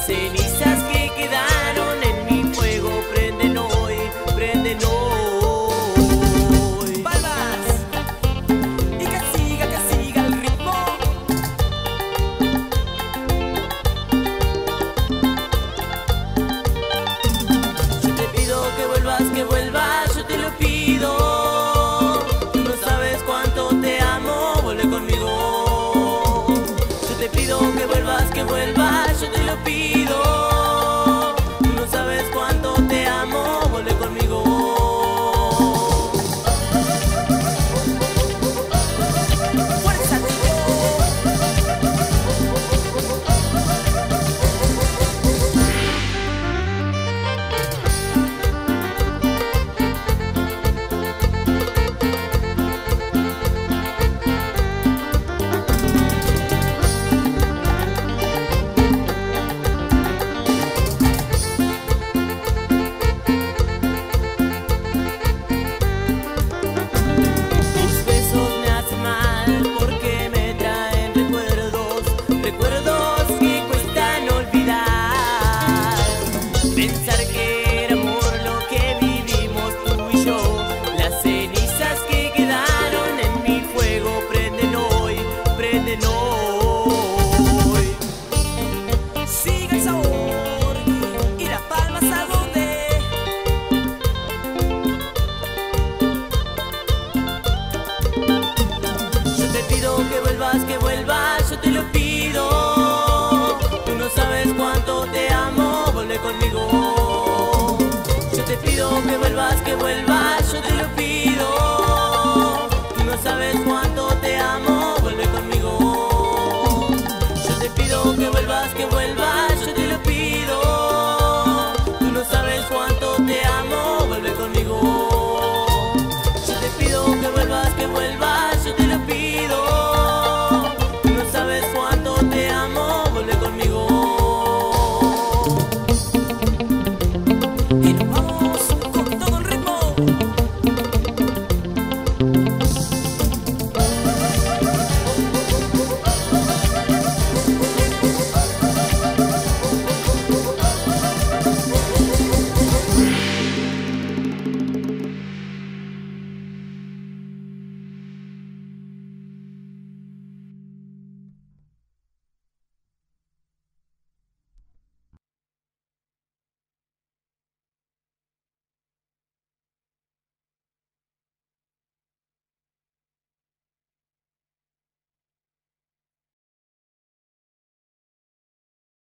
cenizas que quedaron en mi fuego prenden hoy, prenden hoy. Palmas y que siga el ritmo. Yo te pido que vuelvas, yo te lo pido. Tú no sabes cuánto te amo, vuelve conmigo. Yo te pido que vuelvas, yo te lo pido. Tú no sabes cuánto te amo, vuelve conmigo. Fuerza, tío. Tus besos me hacen mal porque me traen recuerdos que cuestan olvidar. Pensar que era amor lo que vivimos tú y yo. Las cenizas que quedaron en mi fuego prenden hoy, prenden hoy. Siga el sabor y las palmas a donde. Yo te pido que vuelvas, yo te lo pido. Tú no sabes cuánto te amo, vuelve conmigo. Yo te pido que vuelvas,